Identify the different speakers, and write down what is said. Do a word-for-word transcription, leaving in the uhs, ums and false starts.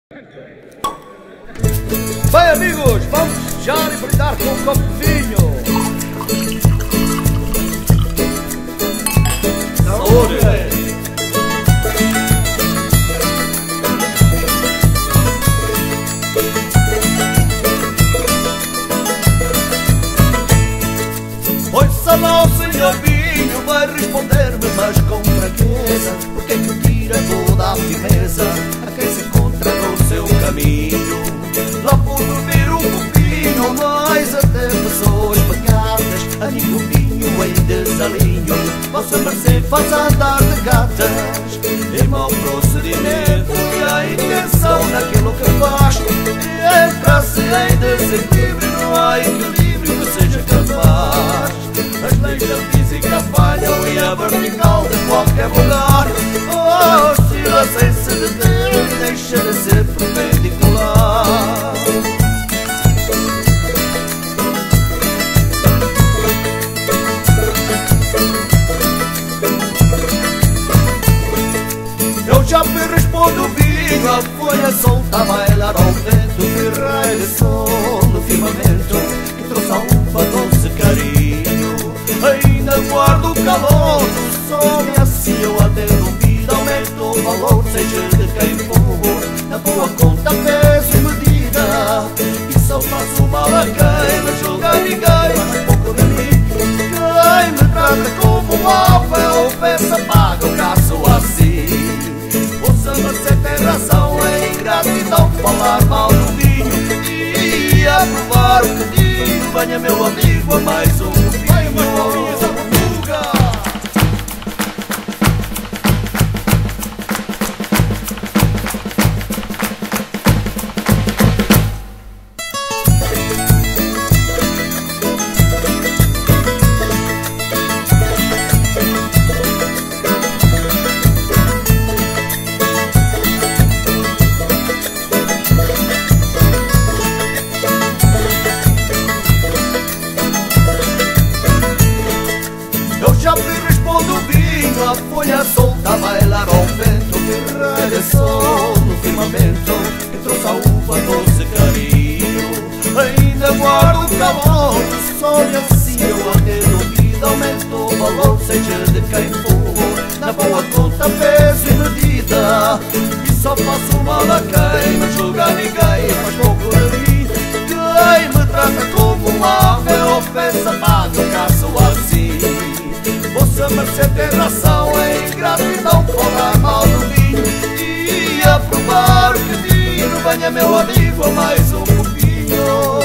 Speaker 1: Bem, amigos, vamos festejar e brindar com um copo de vinho. Saúde! Ouça lá o senhor vinho, vai responder-me, mas com fraqueza, porque é que tira toda a firmeza a quem se encontra no seu caminho. Lá por beber um copinho, mais até pessoas pecadas, amigo vinho em desalinho, vossa mercê faz andar de gatas. Em mau procedimento e a intenção naquilo que faz, entra-se em desequilíbrio, não há equilíbrio que seja capaz. As leis da física falham e a vertical de qualquer lugar oscila sem se deter e deixa de ser perpendicular. Eu já me respondo o vinho, a folha solta a bailar ao vento, firrai de sol no firmamento que trouxe a uva doce carinho. Ainda guardo o calor do sol e assim eu até duvido, aumento o valor, seja de quem for, na boa conta, peso e medida. E só faço mal a quem me julga ninguém, mas pouco de mim. Quem me trata como um alfa ou peça paga o caso assim. Ouça-me, tem razão, é ingratidão falar mal do vinho e aprovar o que digo. Venha meu amigo a mais um vinho. Já me respondo o vinho, a folha solta a bailar ao vento, firrai de sol no firmamento que trouxe a uva doce carinho. Ainda guardo o calor do sol e assim eu até duvido, aumento o valor, seja de quem for, na boa conta, peso e medida. E só faço mal a quem me julga ninguém, mas pouco de mim. Quem me trata como um ave ou peça paga o caso assim. Vossa mercê tem razão, é ingratidão falar mal do vinho e aprovar o que digo. Venha meu amigo a mais um copinho.